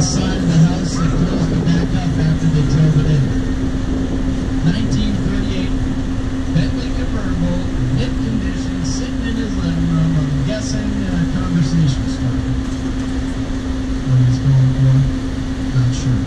the side of the house and closed it back up after they drove it in. 1938 Bentley convertible, mint condition, sitting in his living room. I'm guessing conversation started. What he's going for? Not sure.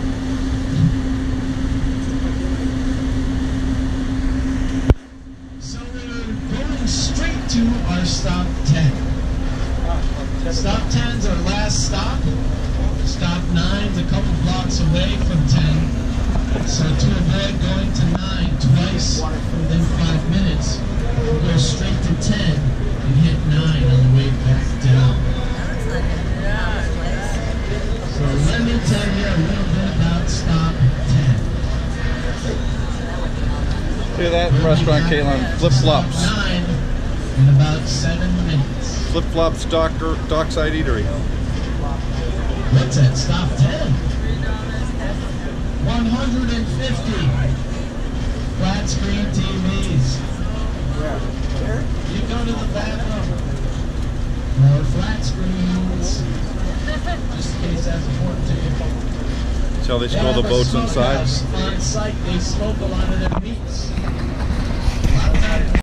So we're going straight to our stop 10. Stop 10's our last stop. Stop 9's a couple blocks away from 10. So to avoid going to 9 twice within 5 minutes, we'll go straight to 10 and hit 9 on the way back down. So let me tell you a little bit about stop 10. Look at that restaurant, Caitlin. Flip-flops. 9 in about 7 minutes. Flip-flops Dockside Eatery. What's that? Stop 10. 150 flat screen TVs. You go to the bathroom. More flat screens. Just in case that's important to you. So they stole the boats inside. On site, they smoke a lot of their